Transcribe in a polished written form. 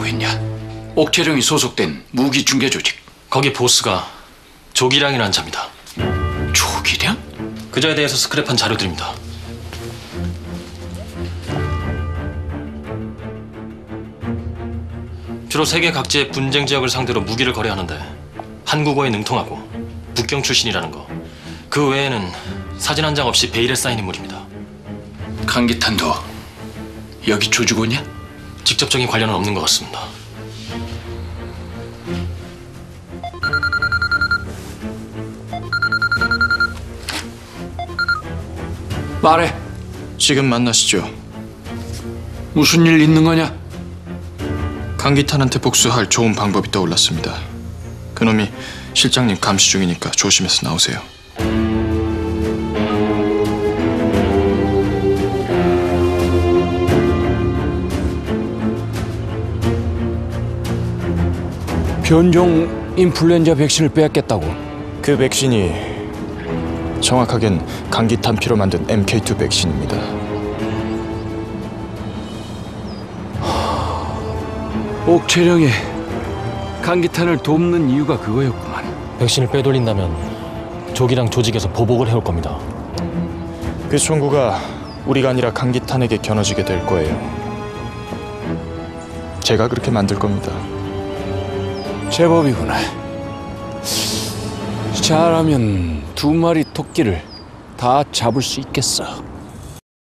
있다고 했냐? 옥태령이 소속된 무기 중개 조직. 거기 보스가 조기량이라는 자입니다. 조기량? 그자에 대해서 스크랩한 자료들입니다. 주로 세계 각지의 분쟁 지역을 상대로 무기를 거래하는데 한국어에 능통하고 북경 출신이라는 거. 그 외에는 사진 한 장 없이 베일에 쌓인 인물입니다. 강기탄도 여기 조직원이야? 직접적인 관련은 없는 것 같습니다. 말해. 지금 만나시죠. 무슨 일 있는 거냐? 강기탄한테 복수할 좋은 방법이 떠올랐습니다. 그놈이 실장님 감시 중이니까 조심해서 나오세요. 변종 인플루엔자 백신을 빼앗겼다고. 그 백신이 정확하겐 강기탄 피로 만든 MK2 백신입니다. 옥태령이 강기탄을 돕는 이유가 그거였구만. 백신을 빼돌린다면 조기량 조직에서 보복을 해올 겁니다. 그 총구가 우리가 아니라 강기탄에게 겨눠지게 될 거예요. 제가 그렇게 만들 겁니다. 제법이구나. 잘하면 2마리 토끼를 다 잡을 수 있겠어.